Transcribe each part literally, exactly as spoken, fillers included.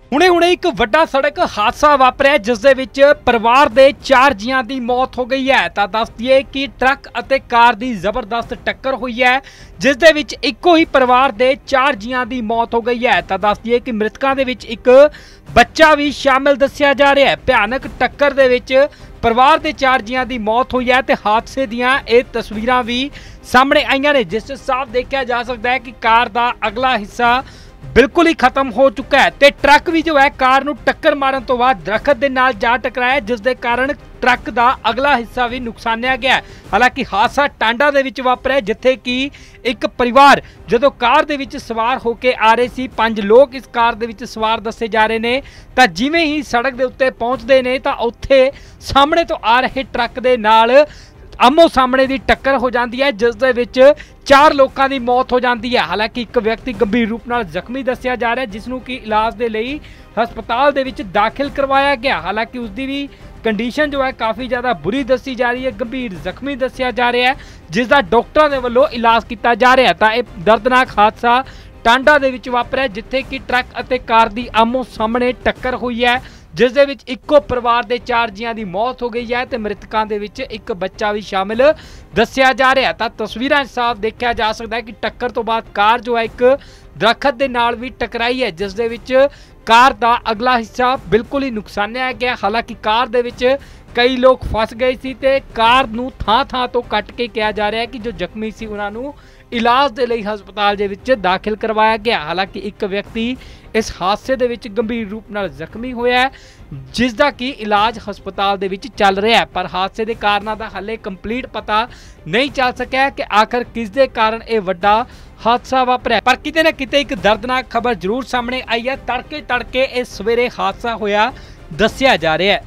ਹੁਣੇ ਹੁਣੇ ਇੱਕ ਵੱਡਾ ਸੜਕ ਹਾਦਸਾ ਵਾਪਰਿਆ ਜਿਸ ਦੇ ਵਿੱਚ ਪਰਿਵਾਰ ਦੇ ਚਾਰ ਜੀਆਂ ਦੀ ਮੌਤ ਹੋ ਗਈ ਹੈ। ਤਾਂ ਦੱਸ ਦਈਏ ਕਿ ਟਰੱਕ ਅਤੇ ਕਾਰ ਦੀ ਜ਼ਬਰਦਸਤ ਟੱਕਰ ਹੋਈ ਹੈ ਜਿਸ ਦੇ ਵਿੱਚ ਇੱਕੋ ਹੀ ਪਰਿਵਾਰ ਦੇ ਚਾਰ ਜੀਆਂ ਦੀ ਮੌਤ ਹੋ ਗਈ ਹੈ। ਤਾਂ ਦੱਸ ਦਈਏ ਕਿ ਮ੍ਰਿਤਕਾਂ ਦੇ ਵਿੱਚ ਇੱਕ ਬੱਚਾ ਵੀ ਸ਼ਾਮਿਲ ਦੱਸਿਆ ਜਾ ਰਿਹਾ ਹੈ। ਭਿਆਨਕ ਟੱਕਰ ਦੇ ਵਿੱਚ ਪਰਿਵਾਰ ਦੇ ਚਾਰ ਜੀਆਂ ਦੀ ਮੌਤ ਹੋਈ ਹੈ ਤੇ ਹਾਦਸੇ ਦੀਆਂ ਇਹ ਤਸਵੀਰਾਂ ਵੀ ਸਾਹਮਣੇ ਆਈਆਂ ਨੇ ਜਿਸ 'ਚ ਸਾਫ਼ ਦੇਖਿਆ ਜਾ ਸਕਦਾ ਹੈ ਕਿ ਕਾਰ ਦਾ ਅਗਲਾ ਹਿੱਸਾ बिल्कुल ही खत्म हो चुका है ते ट्रक भी जो है कार नूं टक्कर मारन तो बाद दरखत दे नाल जा टकराया जिस दे कारण ट्रक दा अगला हिस्सा भी नुकसानिया गया। हालांकि हादसा टांडा दे विच वापरिया जिथे कि एक परिवार जदों कार दे विच सवार होके आ रहे सी, पंज लोग इस कार दे विच सवार दसे जा रहे ने तां जिवें ही सड़क दे उत्ते पहुंचदे ने तां उत्थे सामने तो आ रहे ट्रक दे नाल आमो सामने की टक्कर हो जाती है जिस दे विच चार लोगों की मौत हो जाती है। हालांकि एक व्यक्ति गंभीर रूप नाल जख्मी दस्सिया जा रहा है जिसनों कि इलाज के लिए हस्पताल दे विच दाखिल करवाया गया। हालांकि उसकी भी कंडीशन जो है काफ़ी ज़्यादा बुरी दसी जा रही है, गंभीर जख्मी दस्सिया जा रहा है जिसका डॉक्टरों के वालों इलाज किया जा रहा है। तो यह दर्दनाक हादसा टांडा दे विच वापरिया जिथे कि ट्रक और कार की आमो सामने टक्कर हुई है जिस दे विच इक्को परिवार के चार जियां की मौत हो गई है तो मृतकों के विच एक बच्चा भी शामिल दस्सिया जा रहा है। तो तस्वीरां साफ देखा जा सकता है कि टक्कर तो बाद कार जो है एक दरखत के नाल भी टकराई है जिस दे विच कार का अगला हिस्सा बिल्कुल ही नुकसानिया गया। हालांकि कार दे विच कई लोग फस गए सी ते कार नूं थां थां तो कट के कहा जा रहा है कि जो जख्मी सी उन्हां नूं इलाज के लिए हस्पताल दे विच दाखिल करवाया गया। हालांकि एक व्यक्ति इस हादसे दे विच गंभीर रूप नाल जख्मी होया है जिसका कि इलाज हस्पताल दे विच चल रहा है पर हादसे के कारणों का हाले कंप्लीट पता नहीं चल सकिया कि आखिर किस दे कारण यह वड्डा हादसा वापरिया। पर किते ना किते एक दर्दनाक खबर जरूर सामने आई है। तड़के तड़के इस सवेरे हादसा होया दस्सिया जा रहा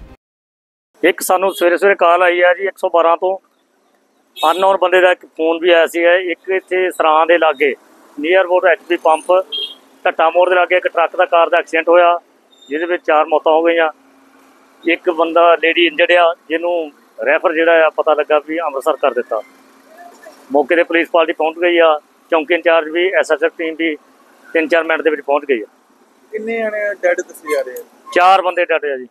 है। एक सानू सवेरे सवेरे कॉल आई है जी एक सौ बारह तो अननोन बंदे का एक फोन भी आया सी। एक इत्थे सरां दे लागे near about H P pump Dhatta मोड़ के लागे एक ट्रक का कार का एक्सीडेंट होया जिहदे विच चार मौतां हो गई। एक बंदा लेडी इंजर्ड आ जिन्हों रैफर जिहड़ा पता लगा भी अमृतसर कर दिता। मौके पर पुलिस पार्टी पहुँच गई आ, चौंकी इंचार्ज भी एस एस एफ टीम भी तीन चार मिनट के पहुँच गई है। किन्ने जने डेड दसे जा रहे हैं? चार बंदे डेड है जी।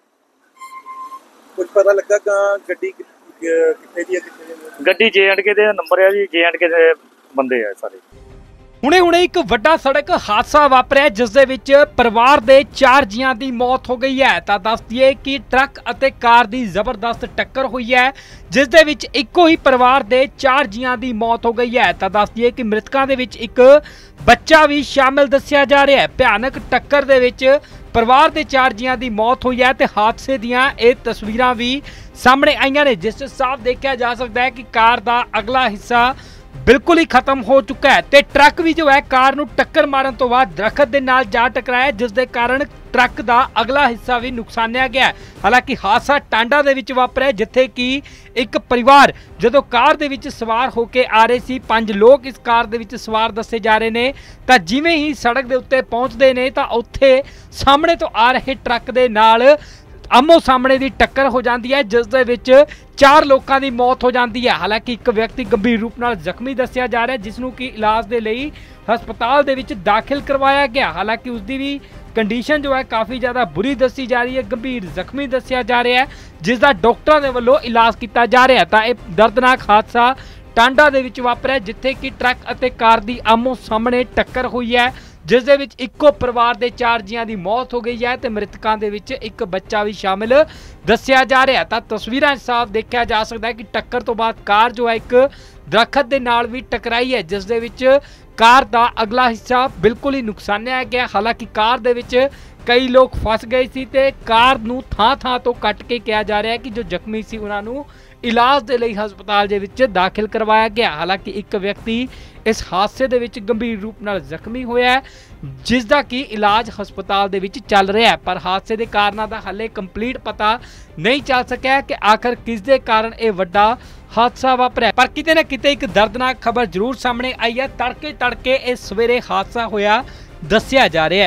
कुछ पता लगा कहाँ गड्डी कितने दी है कितने गड्डी जे एंड के दे नंबर है जी, जे एंड के दे बंदे है सारे। ਹੁਣੇ ਹੁਣੇ ਇੱਕ ਵੱਡਾ ਸੜਕ ਹਾਦਸਾ ਵਾਪਰਿਆ ਜਿਸ ਦੇ ਵਿੱਚ ਪਰਿਵਾਰ ਦੇ ਚਾਰ ਜੀਆਂ ਦੀ ਮੌਤ ਹੋ ਗਈ ਹੈ। ਤਾਂ ਦੱਸ ਦਈਏ ਕਿ ਟਰੱਕ ਅਤੇ ਕਾਰ ਦੀ ਜ਼ਬਰਦਸਤ ਟੱਕਰ ਹੋਈ ਹੈ ਜਿਸ ਦੇ ਵਿੱਚ ਇੱਕੋ ਹੀ ਪਰਿਵਾਰ ਦੇ ਚਾਰ ਜੀਆਂ ਦੀ ਮੌਤ ਹੋ ਗਈ ਹੈ। ਤਾਂ ਦੱਸ ਦਈਏ ਕਿ ਮ੍ਰਿਤਕਾਂ ਦੇ ਵਿੱਚ ਇੱਕ ਬੱਚਾ ਵੀ ਸ਼ਾਮਿਲ ਦੱਸਿਆ ਜਾ ਰਿਹਾ ਹੈ। ਭਿਆਨਕ ਟੱਕਰ ਦੇ ਵਿੱਚ ਪਰਿਵਾਰ ਦੇ ਚਾਰ ਜੀਆਂ ਦੀ ਮੌਤ ਹੋਈ ਹੈ ਤੇ ਹਾਦਸੇ ਦੀਆਂ ਇਹ ਤਸਵੀਰਾਂ ਵੀ ਸਾਹਮਣੇ ਆਈਆਂ ਨੇ ਜਿਸ 'ਚ ਸਾਫ਼ ਦੇਖਿਆ ਜਾ ਸਕਦਾ ਹੈ ਕਿ ਕਾਰ ਦਾ ਅਗਲਾ ਹਿੱਸਾ बिल्कुल ही खत्म हो चुका है ते ट्रक भी जो है कार नूं टक्कर मारन तो बाद दरखत दे नाल जा टकराया जिस दे कारण ट्रक का अगला हिस्सा भी नुकसानिया गया। हालांकि हादसा टांडा दे विच वापरिया जिथे कि एक परिवार जदों कार दे विच सवार होके आ रहे सी, पंज लोग इस कार दे विच सवार दसे जा रहे ने तां जिवें ही सड़क दे उत्ते पहुंचदे ने तां उत्थे सामने तो आ रहे ट्रक दे नाल आमो सामने की टक्कर हो जाती है जिस दे विच चार लोगों की मौत हो जाती है। हालांकि एक व्यक्ति गंभीर रूप नाल जख्मी दस्सिया जा रहा है जिसनों कि इलाज के लिए हस्पताल दे विच दाखिल करवाया गया। हालांकि उसकी भी कंडीशन जो है काफ़ी ज़्यादा बुरी दसी जा रही है, गंभीर जख्मी दस्सिया जा रहा है जिसका डॉक्टरों के वालों इलाज किया जा रहा है। तो यह दर्दनाक हादसा टांडा दे विच वापरिया जिथे कि ट्रक और कार की आमो सामने टक्कर हुई है जिस दे विच इक्को परिवार के चार जियां की मौत हो गई है तो मृतकों के विच एक बच्चा भी शामिल दस्सिया जा रहा है। तो तस्वीरां साफ देखा जा सकता है कि टक्कर तो बाद कार जो है एक दरखत के नाल भी टकराई है जिस दे विच कार का अगला हिस्सा बिल्कुल ही नुकसानिया गया। हालांकि कार दे विच कई लोग फस गए सी ते कार नूं थां थां तो कट के कहा जा रहा है कि जो जख्मी सी उन्हां नूं इलाज के लिए हस्पताल दे विच दाखिल करवाया गया। हालांकि एक व्यक्ति इस हादसे दे विच गंभीर रूप नाल जख्मी होया है जिसका कि इलाज हस्पताल दे विच चल रहा है पर हादसे के कारणों का हाले कंप्लीट पता नहीं चल सकिया कि आखिर किस दे कारण यह वड्डा हादसा वापरिया। पर किते ना किते एक दर्दनाक खबर जरूर सामने आई है। तड़के तड़के इस सवेरे हादसा होया दस्सिया जा रहा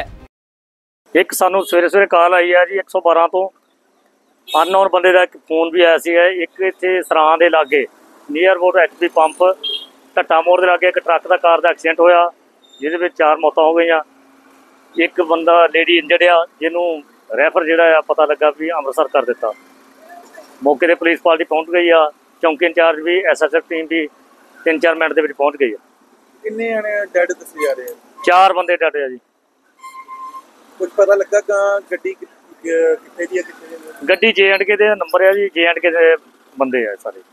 है। एक सानू सवेरे सवेरे कॉल आई है जी एक सौ बारह तो अननोन बंदे का एक फोन भी आया सी। एक इत्थे सरां दे लागे near about H P pump Dhatta मोड़ के लागे एक ट्रक का कार का एक्सीडेंट होया जिहदे विच चार मौतां हो गई। ਇੱਕ ਬੰਦਾ ਲੇਡੀ ਇੰਜਰਡ ਆ, ਜਿਹਨੂੰ ਰੈਫਰ ਜਿਹੜਾ ਆ ਪਤਾ ਲੱਗਾ ਵੀ ਅੰਮ੍ਰਿਤਸਰ ਕਰ ਦਿੱਤਾ। ਮੌਕੇ ਤੇ ਪੁਲਿਸ ਪਾਰਟੀ ਪਹੁੰਚ ਗਈ ਆ, ਚੌਂਕੀ ਇੰਚਾਰਜ ਵੀ, ਐਸਐਸਐਫ ਟੀਮ ਵੀ ਤਿੰਨ ਚਾਰ ਮਿੰਟ ਦੇ ਵਿੱਚ ਪਹੁੰਚ ਗਈ ਆ। ਕਿੰਨੇ ਜਣੇ ਡੈਡ ਦੱਸੇ ਜਾ ਰਹੇ ਆ? ਚਾਰ ਬੰਦੇ ਡੱਟ ਆ ਜੀ। ਕੁਝ ਪਤਾ ਲੱਗਾ ਕਿ ਗੱਡੀ ਕਿ- ਕਿ- ਕਿੱਥੇ ਦੀ ਹੈ ਕਿੱਥੇ ਦੀ ਨਹੀਂ? ਗੱਡੀ ਜੇ ਐਂਡ ਕੇ ਦੇ ਨੰਬਰ ਆ ਜੀ, ਜੇ ਐਂਡ ਕੇ ਦੇ ਬੰਦੇ ਆ ਸਾਰੇ।